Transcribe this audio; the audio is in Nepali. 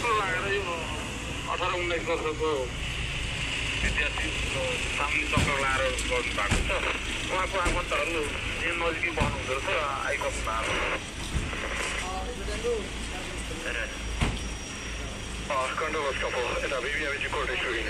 चक्कर लागेर यो 18-19 वर्षको विद्यार्थी सामने चक्कर लगाएर गर्नु भएको छ। उहाँको आफन्तहरू यहाँ नजिकै बस्नु हुँदो रहेछ, आइसक्नु भएको Ascolta lo scopo, e da via di corte su in.